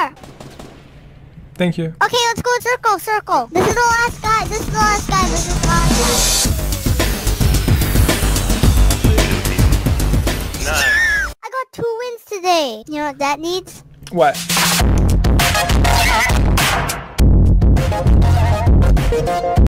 here. Thank you. Okay, let's go circle, circle. This is the last guy. This is the last guy. This is the last guy. Nice. I got 2 wins today. You know what that needs? What?